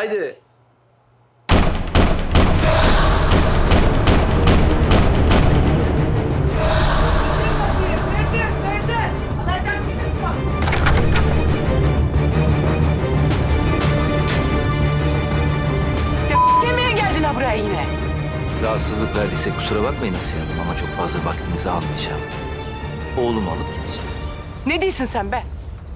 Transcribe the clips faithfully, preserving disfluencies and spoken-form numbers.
haydi. Buraya yine. Rahatsızlık verdiysek kusura bakmayın Asiye Hanım ama çok fazla vaktinizi almayacağım. Oğlumu alıp gideceğim. Ne diyorsun sen be?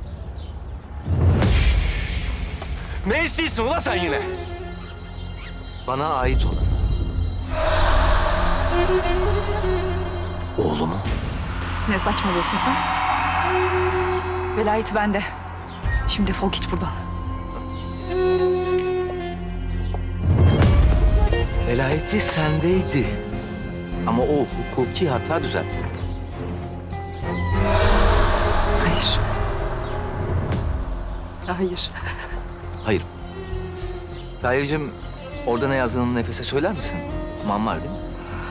Ne istiyorsun ulan sen yine? Bana ait olanı. Oğlumu. Ne saçmalıyorsun sen? Velayet bende. Şimdi defol git buradan. Velayeti sendeydi. Ama o hukuki hata düzeltildi. Hayır. Hayır. Hayır. Tahir'cim orada ne yazdığını Nefes'e söyler misin? Man var değil mi?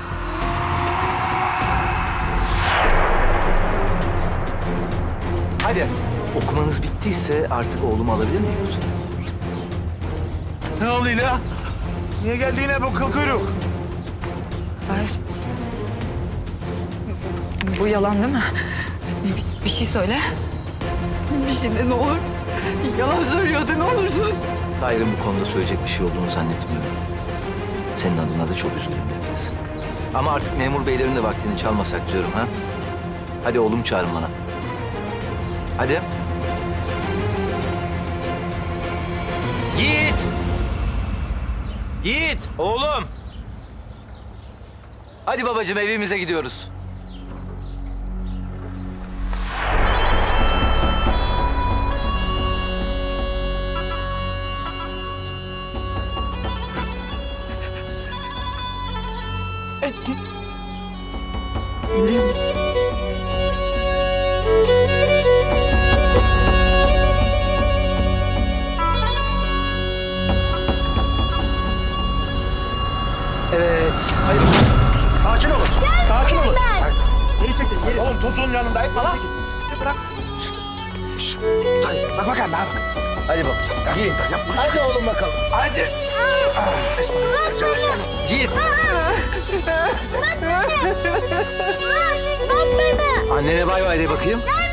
Hadi. Okumanız bittiyse artık oğlumu alabilir miyim lütfen? Ne oluyor la? Niye geldi yine bu kıl kuyruk? Hayır. Bu yalan değil mi? Bir, bir şey söyle. Bir şey de ne olur. Yalan söylüyordu ne olursun. Tahir'in bu konuda söyleyecek bir şey olduğunu zannetmiyorum. Senin adına da çok üzgünüm Nefes. Ama artık memur beylerin de vaktini çalmasak diyorum ha. Hadi oğlum çağırın bana. Hadi. Yiğit! Yiğit! Oğlum! Hadi babacığım evimize gidiyoruz. Ettim. Yürüyün. Evet. Haydi. Sakin olun. Gel Sakin olun. ben. Geri çekil. Geri. Oğlum Tosun'un yanındayım. Falan. Bırak. Dayı bak bakayım bana bak. Hadi bak. Yiğit. Hadi oğlum bakalım. Hadi. Esma. Esma. Esma. Yiğit. Bırak beni. Annene bay bay de bakayım.